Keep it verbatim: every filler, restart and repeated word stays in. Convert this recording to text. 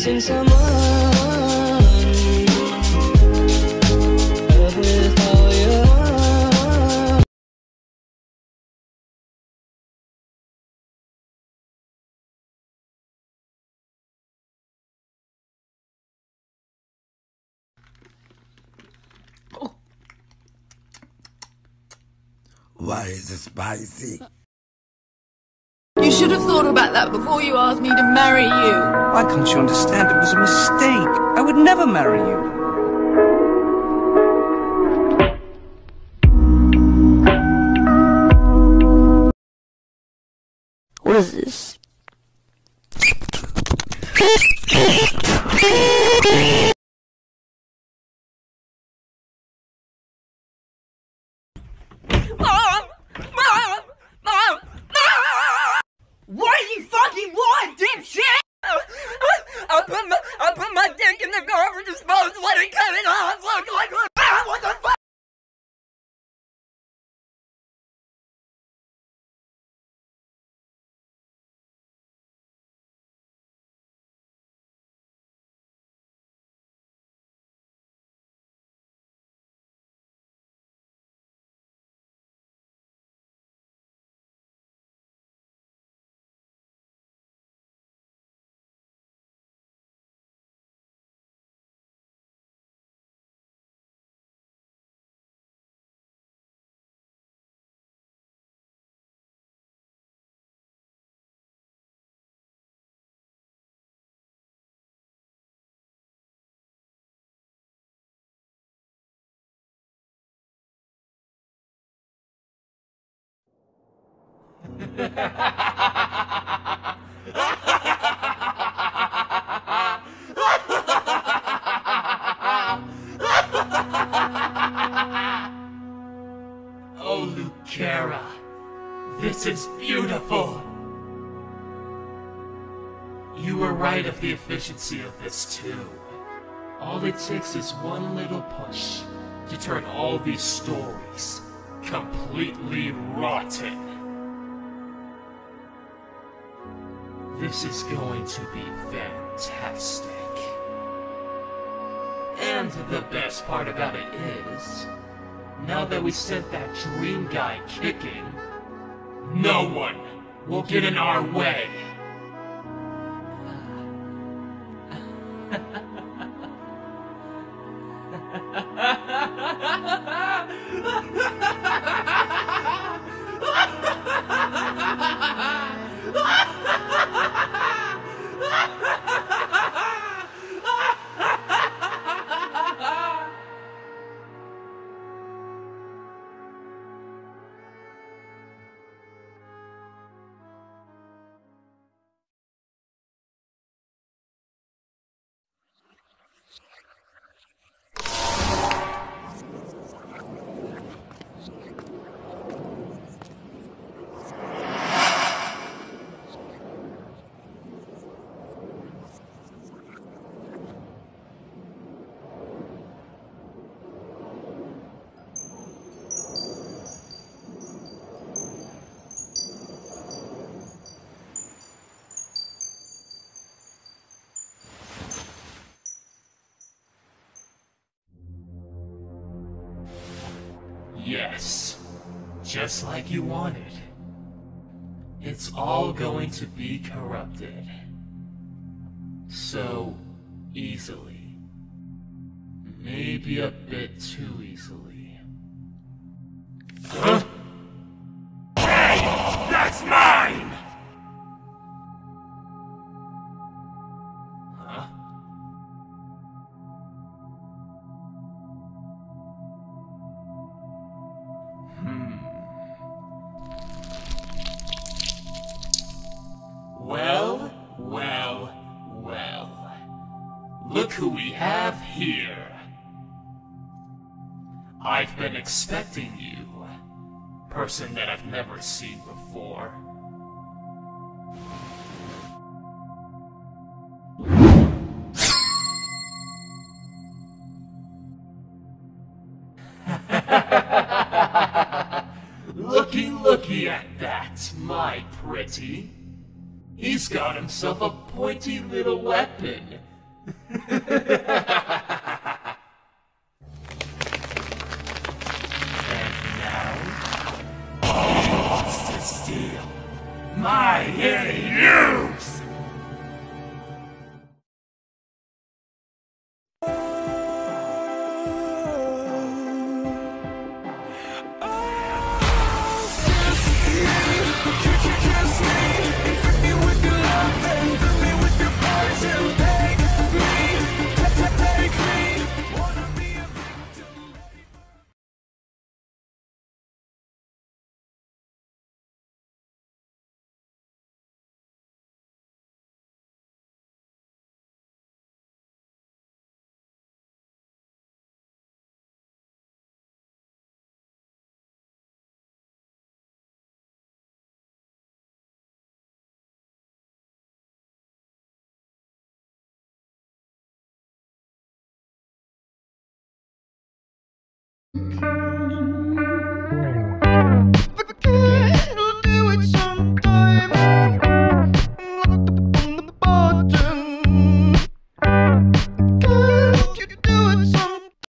missing someone. Love with all your heart. Why is it spicy? You should have thought about that before you asked me to marry you. Why can't you understand it was a mistake? I would never marry you. What is this? Mom! Mom! Mom! What do you fucking want, dipshit? I put my I put my dick in the garbage disposal, let it cut it off. Look, look, look! Ah, what the fuck? Oh, Lucara, this is beautiful. You were right of the efficiency of this too. All it takes is one little push to turn all these stories completely rotten. This is going to be fantastic. And the best part about it is, now that we sent that dream guy kicking, no one will get in our way. Yes, just like you wanted. It's all going to be corrupted. So easily. Maybe a bit too easily. Huh? Hey! That's mine! Huh? Well, well, well. Look who we have here. I've been expecting you, person that I've never seen before. Looky, looky at that, my pretty. He's got himself a pointy little weapon To steal my hidden you!